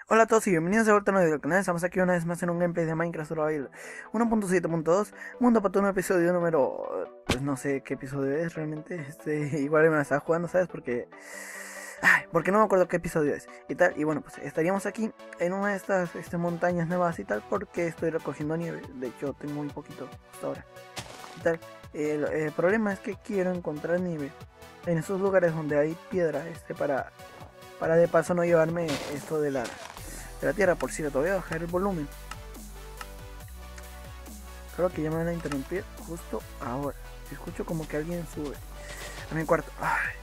Hola a todos y bienvenidos de vuelta a un nuevo video del canal. Estamos aquí una vez más en un gameplay de Minecraft Survival 1.7.2 Mundo Patuno, episodio número... Pues no sé qué episodio es realmente. Igual me la estaba jugando, ¿sabes? Porque no me acuerdo qué episodio es y tal. Y bueno, pues estaríamos aquí en una de estas montañas nuevas y tal, porque estoy recogiendo nieve. De hecho tengo muy poquito hasta ahora y tal. El problema es que quiero encontrar nieve en esos lugares donde hay piedra, para de paso no llevarme esto de la tierra. Por cierto, voy a bajar el volumen. Creo que ya me van a interrumpir justo ahora. Escucho como que alguien sube a mi cuarto.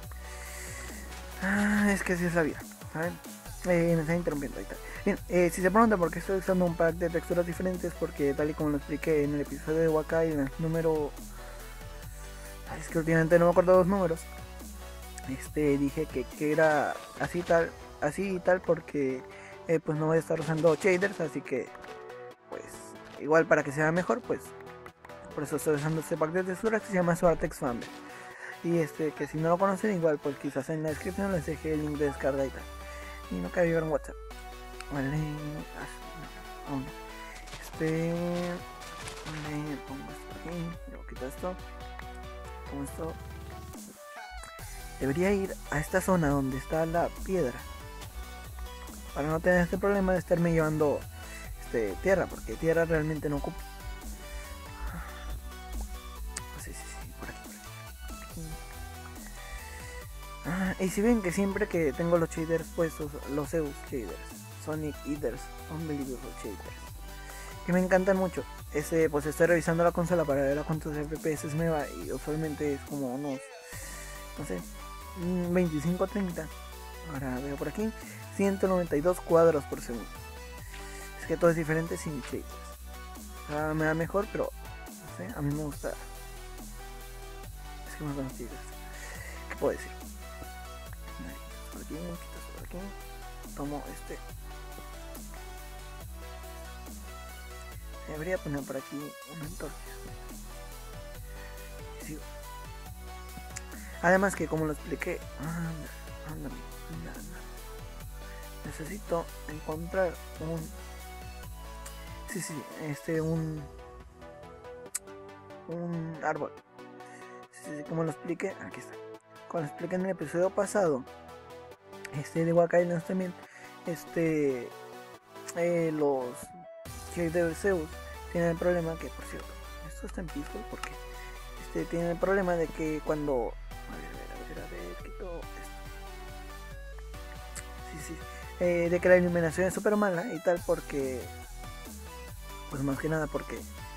Es que así es la vida, ¿saben? Me están interrumpiendo ahí. Bien, si se preguntan por qué estoy usando un pack de texturas diferentes, porque tal y como lo expliqué en el episodio de Wakai, en el número... Es que últimamente no me acuerdo los números. Dije que era así y tal, porque pues no voy a estar usando shaders, así que pues igual para que sea mejor, pues por eso estoy usando este pack de texturas que se llama Swartex Family. Y que si no lo conocen, igual pues quizás en la descripción les dejé el link de descarga y tal. Y no cabe en WhatsApp. Vale, no. Le pongo esto aquí, luego quito esto, pongo esto. Debería ir a esta zona donde está la piedra, para no tener este problema de estarme llevando tierra, porque tierra realmente no ocupo. Sí, por aquí. Y si ven que siempre que tengo los shaders puestos, los Zeus shaders, Sonic Eaters, Unbelievable shaders, que me encantan mucho. Pues estoy revisando la consola para ver a cuántos FPS me va, y usualmente es como unos, no sé, 25 a 30. Ahora veo por aquí 192 cuadros por segundo. Es que todo es diferente sin shaders. Me da mejor, pero no sé, a mí me gusta. Es que me con los shaders. ¿Qué puedo decir? Por aquí, quitas por aquí. Tomo Debería poner por aquí una antorcha. Y sigo. Además que como lo expliqué, anda. Necesito encontrar un árbol. Sí, como lo expliqué, aquí está. Como lo expliqué en el episodio pasado, de Waka Islands también, los de Zeus tienen el problema que, por cierto, esto está en Peaceful porque tiene el problema de que cuando a ver, quito esto. De que la iluminación es súper mala y tal, porque pues más que nada porque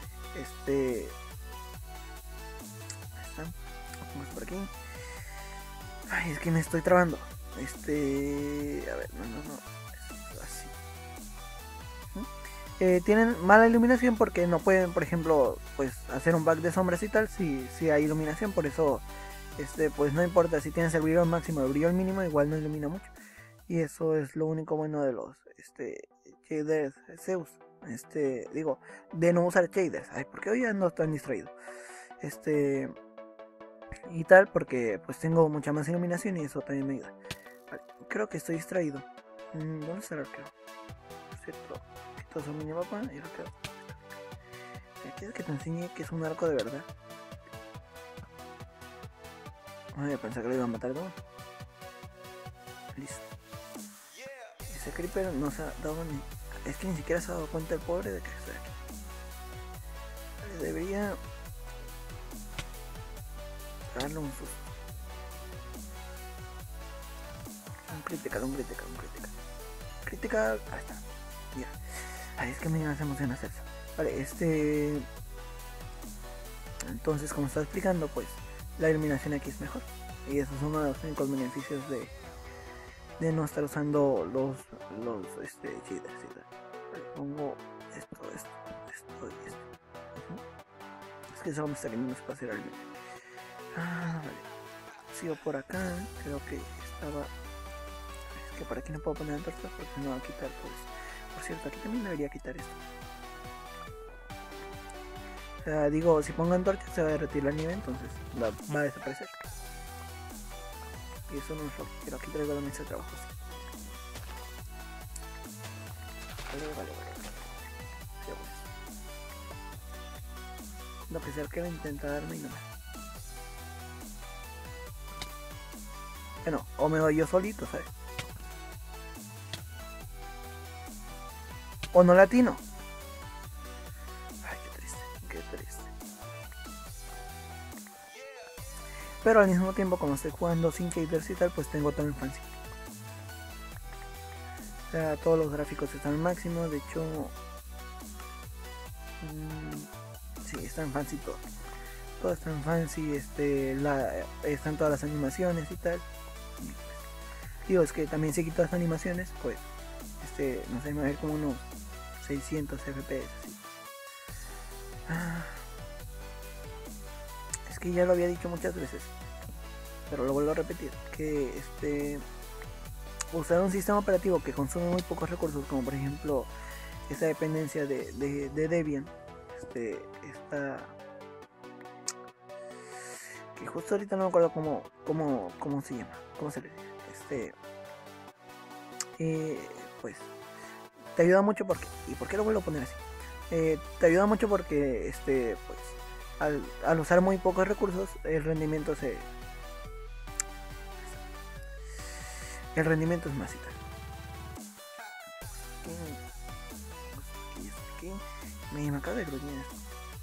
vamos por aquí. Ay, es que me estoy trabando. A ver, no. Es así. Tienen mala iluminación porque no pueden, por ejemplo, pues hacer un back de sombras y tal si hay iluminación. Por eso, pues no importa si tienes el brillo máximo o el brillo mínimo, igual no ilumina mucho. Y eso es lo único bueno de los shaders Zeus. Digo, de no usar shaders. Ay, porque hoy ya no estoy distraído. Y tal, porque pues tengo mucha más iluminación y eso también me ayuda. Vale, creo que estoy distraído. ¿Dónde está el arquero? Por cierto, quito su minimapa y el arquero. ¿Quieres que te enseñe que es un arco de verdad? Ay, pensé que lo iba a matar, ¿no? Listo. Ese creeper no se ha dado ni... Es que ni siquiera se ha dado cuenta el pobre de que estoy aquí. Debería darle un susto. Un critical. Critical. Ahí está. Ya. Ay, es que me hace emoción hacer eso. Vale, entonces, como estaba explicando, pues la iluminación aquí es mejor. Y eso es uno de los únicos beneficios de no estar usando los shaders. Vale, pongo esto y esto. Es que solo me está queriendo espaciar al vídeo. Vale. Sigo por acá. Creo que estaba... Es que por aquí no puedo poner antorchas porque no va a quitar todo esto. Por cierto, aquí también debería quitar esto. O sea, digo, si pongo antorcha se va a derretir la nieve, entonces va a desaparecer. Y eso no es lo que quiero. Aquí traigo la mesa de trabajo. Vale. Sigamos. Lo que sea que va a intentar darme y no me. Bueno, o me doy yo solito, ¿sabes? O no latino. Ay, qué triste. Pero al mismo tiempo, como estoy jugando sin shaders y tal, pues tengo todo en fancy. O sea, todos los gráficos están al máximo. De hecho, sí, está en fancy todo. Todo está en fancy. Están todas las animaciones y tal. Y pues, digo, es que también se quitó las animaciones, pues, no sé, me va a ver como unos 600 FPS. Así. Es que ya lo había dicho muchas veces, pero lo vuelvo a repetir, que usar un sistema operativo que consume muy pocos recursos, como por ejemplo esa dependencia de Debian, esta que justo ahorita no me acuerdo cómo se llama, cómo se le dice, pues te ayuda mucho porque, ¿y por qué lo vuelvo a poner así? Te ayuda mucho porque pues al usar muy pocos recursos el rendimiento es más y tal. Aquí. Me acaba de gruñir esto.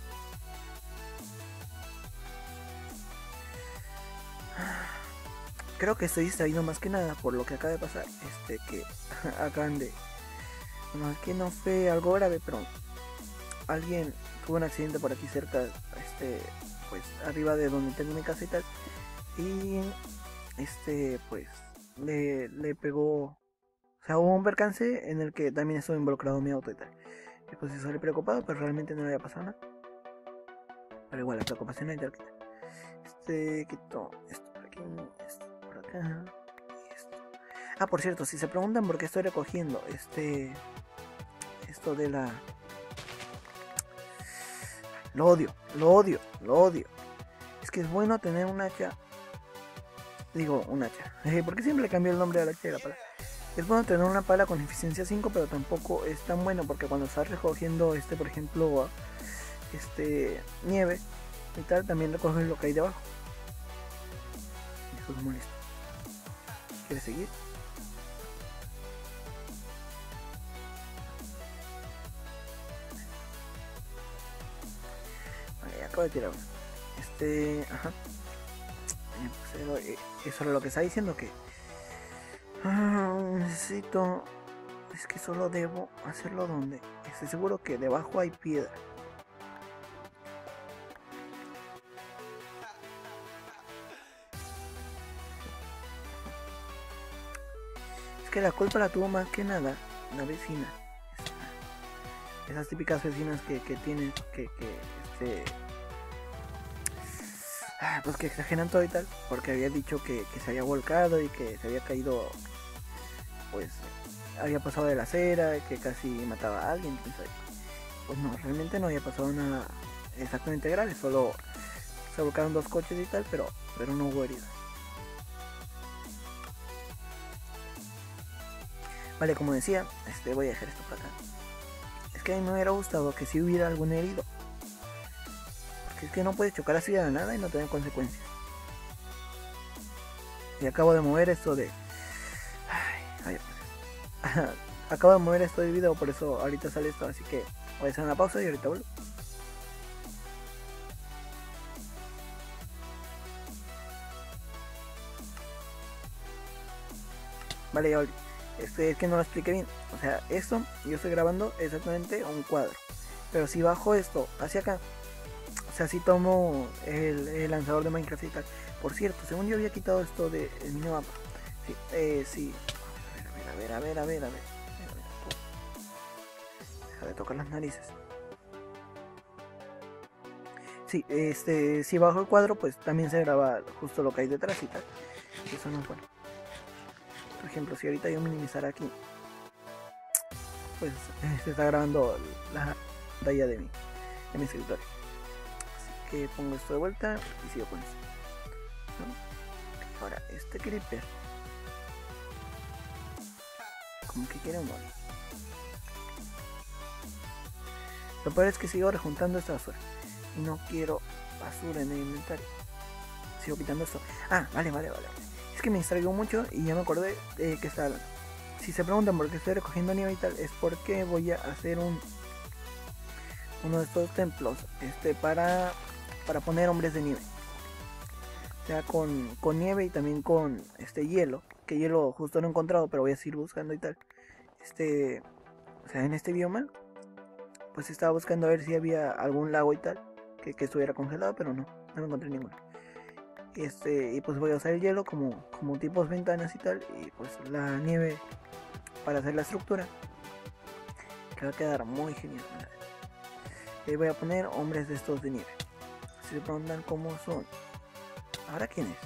Creo que estoy distraído más que nada por lo que acaba de pasar. Que acaban de. Bueno, es que no fue algo grave, pero alguien tuvo un accidente por aquí cerca, pues arriba de donde tengo mi casa y tal. Y pues le pegó. O sea, hubo un percance en el que también estuvo involucrado mi auto y tal. Y pues yo salí preocupado, pero realmente no le había pasado nada. Pero igual la preocupación no hay tal. Quito esto por aquí, esto por acá. Y esto. Ah, por cierto, si se preguntan por qué estoy recogiendo esto de la. Lo odio. Es que es bueno tener un hacha. Digo, un hacha. Porque siempre le cambió el nombre al hacha de la pala. Es bueno tener una pala con eficiencia 5, pero tampoco es tan bueno porque cuando estás recogiendo por ejemplo, nieve y tal, también recoges lo que hay debajo. Eso es molesto. ¿Quieres seguir? Vale, acabo de tirar uno. Ajá. Pues eso era lo que está diciendo, que necesito. Es que solo debo hacerlo donde estoy seguro que debajo hay piedra. Es que la culpa la tuvo más que nada la vecina. Esas típicas vecinas que tienen pues que exageran todo y tal, porque había dicho que se había volcado y que se había caído, pues había pasado de la acera, que casi mataba a alguien. Entonces, pues no, realmente no había pasado nada exactamente grave, solo se volcaron 2 coches y tal, pero no hubo heridas. Vale, como decía, voy a dejar esto para acá. Es que a mí me hubiera gustado que si hubiera algún herido, porque es que no puedes chocar así de la nada y no tener consecuencias. Y acabo de mover esto de. Acabo de mover esto de video, por eso ahorita sale esto, así que voy a hacer una pausa y ahorita vuelvo. Vale, ya volví. Es que no lo expliqué bien. O sea, esto yo estoy grabando exactamente un cuadro. Pero si bajo esto hacia acá, o sea, si tomo el lanzador de Minecraft y tal. Por cierto, según yo había quitado esto del minimapa. Sí, sí. A ver. Deja de tocar las narices. Sí, si bajo el cuadro, pues también se graba justo lo que hay detrás y tal. Eso no es bueno. Por ejemplo, si ahorita yo minimizara aquí, pues se está grabando la pantalla de mi escritorio. Así que pongo esto de vuelta y sigo con esto, ¿no? Ahora, creeper como que quiere morir. Lo peor es que sigo rejuntando esta basura. Y no quiero basura en el inventario. Sigo quitando esto. Ah, vale. Es que me distraigo mucho y ya me acordé de que está hablando. Si se preguntan por qué estoy recogiendo nieve y tal, es porque voy a hacer uno de estos templos para poner hombres de nieve. O sea, con nieve y también con hielo. Que hielo justo no he encontrado, pero voy a seguir buscando y tal. O sea, en este bioma, pues estaba buscando a ver si había algún lago y tal. Que estuviera congelado, pero no me encontré ninguno. Y pues voy a usar el hielo como tipos ventanas y tal. Y pues la nieve para hacer la estructura. Que va a quedar muy genial. Y voy a poner hombres de estos de nieve. Si se preguntan cómo son. ¿Ahora quién es?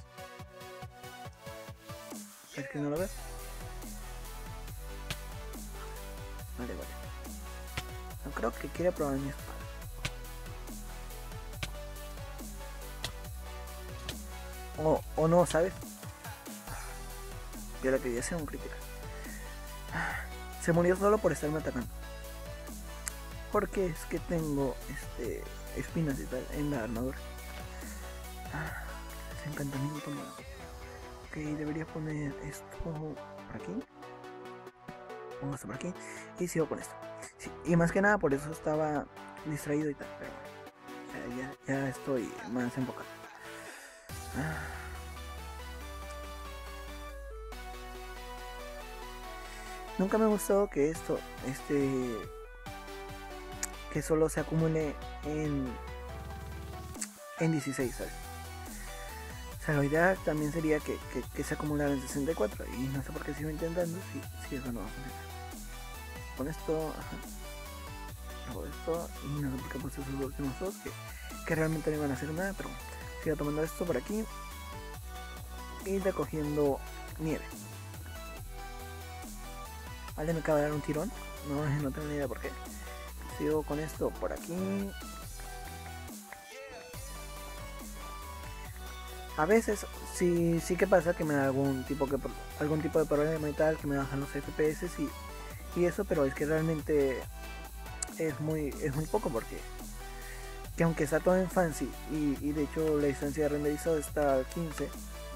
¿Es que no lo veo? Vale. No creo que quiera probar mi espada. O no, ¿sabes? Yo la quería hacer un crítico. Se murió solo por estarme atacando. Porque es que tengo espinas y tal en la armadura. Ese encantamiento malo. Ok, debería poner esto por aquí. Pongo esto por aquí. Y sigo con esto. Sí, y más que nada por eso estaba distraído y tal. Pero bueno, ya estoy más enfocado. Nunca me ha gustado que esto, que solo se acumule en 16, ¿sabes? O sea, la idea también sería que se acumulara en 64 y no sé por qué sigo intentando si eso no va a funcionar. Con esto, hago esto y no sé por qué puse esos últimos dos que realmente no iban a hacer nada, pero bueno, sigo tomando esto por aquí y recogiendo nieve. Vale, me acaba de dar un tirón, no tengo ni idea por qué. Sigo con esto por aquí. A veces sí que pasa que me da algún tipo de problema y tal, que me bajan los FPS y eso, pero es que realmente es muy poco porque que aunque está todo en fancy y de hecho la distancia de renderizado está a 15,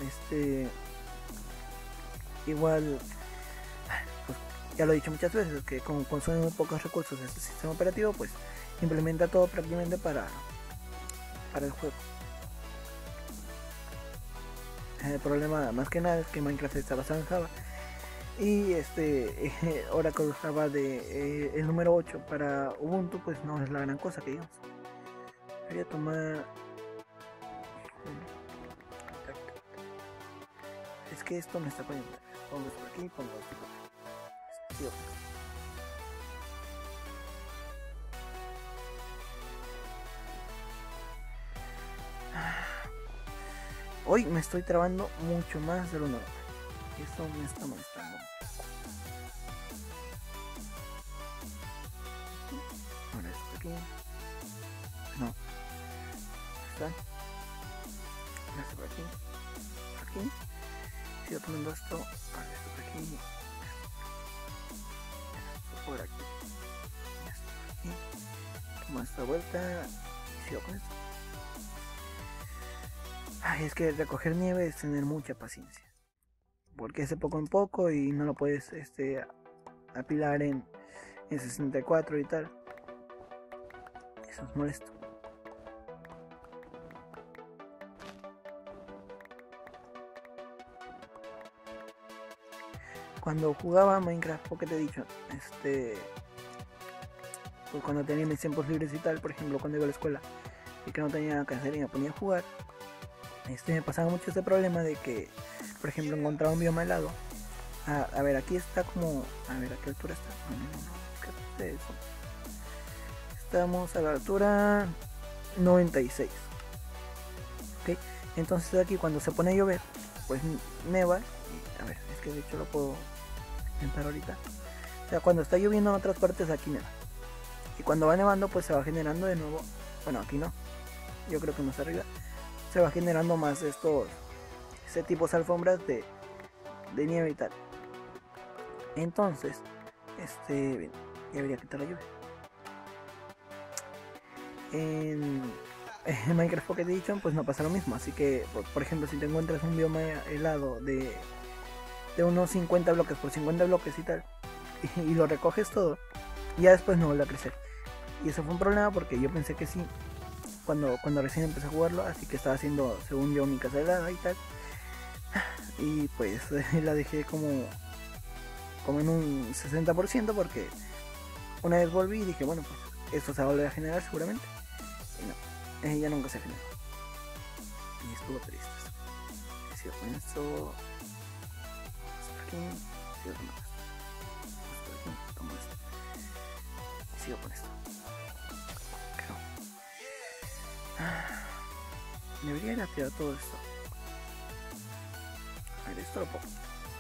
igual pues ya lo he dicho muchas veces que como consume muy pocos recursos este sistema operativo, pues implementa todo prácticamente para el juego. El problema más que nada es que Minecraft está basado en Java y Oracle Java de el número 8 para Ubuntu pues no es la gran cosa que digamos. Voy a tomar, es que esto me está poniendo, pongo esto por aquí, pongo esto por aquí. Sí, hoy me estoy trabando mucho más de lo normal. Eso me está molestando. Ahora esto aquí. No. Está. Esto por aquí. Por aquí. Sigo tomando esto. Ahora esto por aquí. Esto por aquí. Esto por aquí. Tomo esta vuelta. Y sigo con esto. Ay, es que recoger nieve es tener mucha paciencia. Porque es de poco en poco y no lo puedes apilar en 64 y tal. Eso es molesto. Cuando jugaba Minecraft Pocket Edition, pues cuando tenía mis tiempos libres y tal, por ejemplo cuando iba a la escuela y que no tenía nada que hacer y me ponía a jugar, me pasaba mucho este problema de que, por ejemplo, encontraba un bioma helado. A ver, aquí está como, a ver, ¿a qué altura está? No, ¿qué es eso? Estamos a la altura 96. Ok, entonces aquí cuando se pone a llover, pues neva. Y, a ver, es que de hecho lo puedo intentar ahorita. O sea, cuando está lloviendo en otras partes, aquí neva. Y cuando va nevando, pues se va generando de nuevo. Bueno, aquí no. Yo creo que más arriba. Se va generando más este tipo de alfombras de nieve y tal. Entonces, bien, ya debería quitar la lluvia. en, en Minecraft Pocket Edition pues no pasa lo mismo. Así que, por ejemplo, si te encuentras un bioma helado de unos 50 bloques por 50 bloques y tal, y lo recoges todo, ya después no vuelve a crecer. Y eso fue un problema porque yo pensé que sí, cuando recién empecé a jugarlo, así que estaba haciendo, según yo, mi casa helada y tal. Y pues la dejé como en un 60% porque una vez volví y dije, bueno, pues esto se va a volver a generar seguramente. Y no, ya nunca se generó. Y estuvo triste. Y sigo con esto. Aquí, sigo con esto. Aquí, tomo esto. Y sigo con esto. Pero debería ir a tirar todo esto. A ver, esto lo pongo.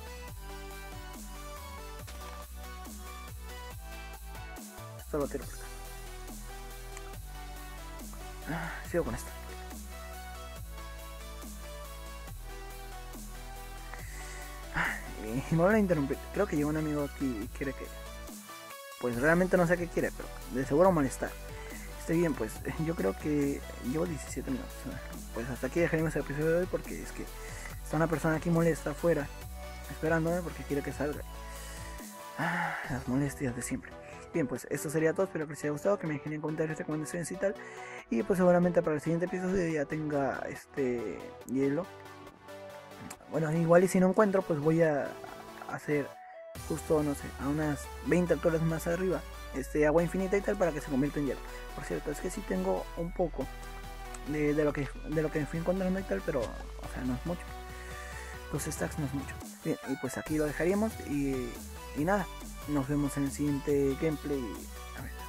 Esto lo tiro por acá. Sigo con esto. Y me van a interrumpir. Creo que llegó un amigo aquí y quiere que... Pues realmente no sé qué quiere, pero de seguro molestar. Está bien, pues yo creo que llevo 17 minutos. Pues hasta aquí dejaremos el episodio de hoy porque es que está una persona aquí molesta afuera, esperándome porque quiere que salga. Las molestias de siempre. Bien, pues esto sería todo. Espero que les haya gustado, que me dejen en comentarios, recomendaciones y tal. Y pues seguramente para el siguiente episodio ya tenga este hielo. Bueno, igual y si no encuentro, pues voy a hacer justo, no sé, a unas 20 alturas más arriba, agua infinita y tal para que se convierta en hielo. Por cierto, es que sí tengo un poco de lo que me fui encontrando y tal, pero, o sea, no es mucho. 2 stacks no es mucho. Bien, y pues aquí lo dejaríamos y nada, nos vemos en el siguiente gameplay. A ver,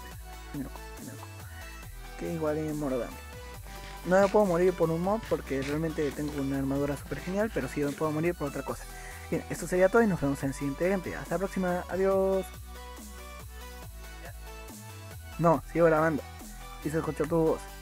que igual en Morodam. No me puedo morir por un mob porque realmente tengo una armadura super genial, pero sí me puedo morir por otra cosa. Bien, esto sería todo y nos vemos en el siguiente gameplay. Hasta la próxima, adiós. No, sigo grabando. Y se escuchó tu voz.